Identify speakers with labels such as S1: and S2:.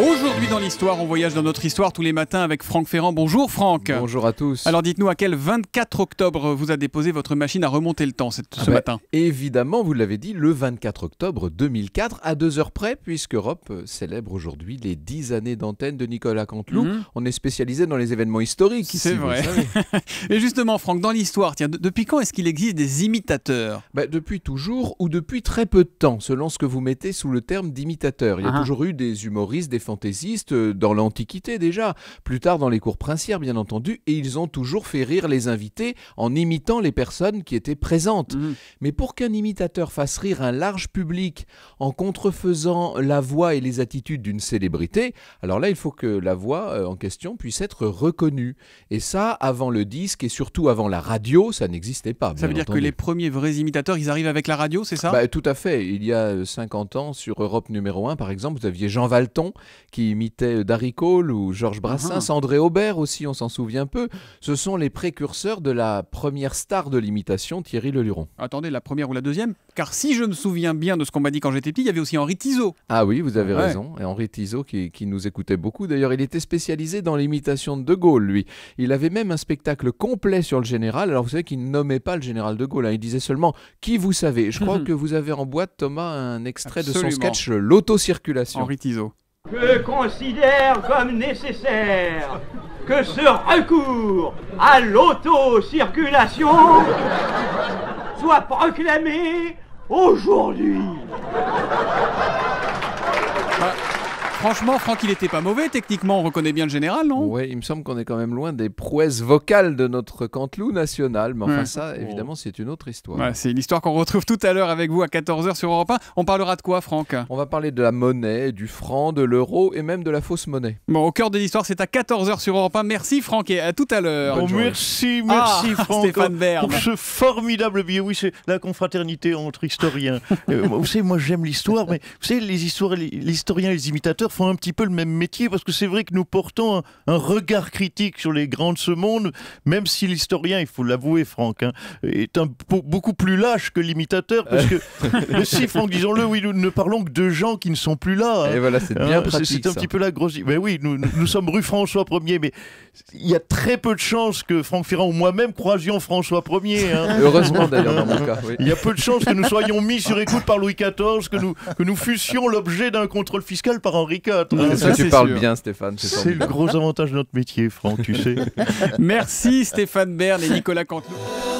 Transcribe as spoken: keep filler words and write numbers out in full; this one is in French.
S1: Aujourd'hui dans l'histoire, on voyage dans notre histoire tous les matins avec Franck Ferrand. Bonjour Franck.
S2: Bonjour à tous.
S1: Alors dites-nous à quel vingt-quatre octobre vous a déposé votre machine à remonter le temps cette,
S2: ah
S1: ce
S2: bah,
S1: matin?
S2: Évidemment, vous l'avez dit, le vingt-quatre octobre deux mille quatre, à deux heures près, puisque Europe célèbre aujourd'hui les dix années d'antenne de Nicolas Canteloup. Mmh. On est spécialisé dans les événements historiques ici.
S1: C'est vrai. Et justement Franck, dans l'histoire, tiens, depuis quand est-ce qu'il existe des imitateurs?
S2: bah, Depuis toujours ou depuis très peu de temps, selon ce que vous mettez sous le terme d'imitateur. Il y a ah. toujours eu des humoristes, des fantaisistes, dans l'Antiquité déjà, plus tard dans les cours princières bien entendu, et ils ont toujours fait rire les invités en imitant les personnes qui étaient présentes. Mmh. Mais pour qu'un imitateur fasse rire un large public en contrefaisant la voix et les attitudes d'une célébrité, alors là il faut que la voix en question puisse être reconnue. Et ça, avant le disque et surtout avant la radio, ça n'existait pas.
S1: Ça veut dire
S2: entendu.
S1: que les premiers vrais imitateurs, ils arrivent avec la radio, c'est ça?
S2: bah, Tout à fait. Il y a cinquante ans, sur Europe numéro un par exemple, vous aviez Jean Valton qui imitait Darry Cole ou Georges Brassens, uh-huh. André Aubert aussi, on s'en souvient peu. Ce sont les précurseurs de la première star de l'imitation, Thierry Leluron.
S1: Attendez, la première ou la deuxième? Car si je me souviens bien de ce qu'on m'a dit quand j'étais petit, il y avait aussi Henri Tizot.
S2: Ah oui, vous avez
S1: ouais.
S2: raison. Et Henri Tizot qui, qui nous écoutait beaucoup. D'ailleurs, il était spécialisé dans l'imitation de De Gaulle, lui. Il avait même un spectacle complet sur le général. Alors vous savez qu'il ne nommait pas le général de Gaulle, hein. Il disait seulement « Qui vous savez ?» Je crois que vous avez en boîte, Thomas, un extrait
S1: Absolument.
S2: de son sketch « L'autocirculation ».
S1: Henri Tizot.
S3: Je considère comme nécessaire que ce recours à l'autocirculation soit proclamé aujourd'hui.
S1: Bah, franchement, Franck, il n'était pas mauvais. Techniquement, on reconnaît bien le général, non?
S2: Oui, il me semble qu'on est quand même loin des prouesses vocales de notre Canteloup national. Mais enfin, ouais. ça, évidemment, c'est une autre histoire.
S1: Ouais, c'est une histoire qu'on retrouve tout à l'heure avec vous à quatorze heures sur Europe un. On parlera de quoi, Franck?
S2: On va parler de la monnaie, du franc, de l'euro et même de la fausse monnaie.
S1: Bon, au cœur de l'histoire, c'est à quatorze heures sur Europe un. Merci, Franck, et à tout à l'heure.
S4: Oh, merci, merci,
S1: ah,
S4: Franck.
S1: Stéphane Bern.
S4: Pour ce formidable billet. Oui, c'est la confraternité entre historiens. euh, vous savez, moi, j'aime l'histoire, mais vous savez, les, histoires, les, les historiens et les imitateurs font un petit peu le même métier, parce que c'est vrai que nous portons un, un regard critique sur les grands de ce monde, même si l'historien, il faut l'avouer, Franck, hein, est un po- beaucoup plus lâche que l'imitateur, parce que euh, si, Franck, disons-le, oui, nous ne parlons que de gens qui ne sont plus là. Hein.
S2: Et voilà, c'est bien hein, pratique.
S4: C'est, c'est un
S2: ça.
S4: petit peu la grosse. Mais oui, nous, nous, nous sommes rue François Ier, mais il y a très peu de chances que Franck Ferrand ou moi-même croisions François Ier. Hein.
S2: Heureusement d'ailleurs dans mon cas. Oui.
S4: Il y a peu de chances que nous soyons mis sur écoute par Louis quatorze, que nous, que nous fussions l'objet d'un contrôle fiscal par Henri quatre. Hein.
S2: C'est ça, tu parles sûr. Bien, Stéphane. C'est,
S4: c'est le gros avantage de notre métier, Franck, tu sais.
S1: Merci Stéphane Bern et Nicolas Canteloup.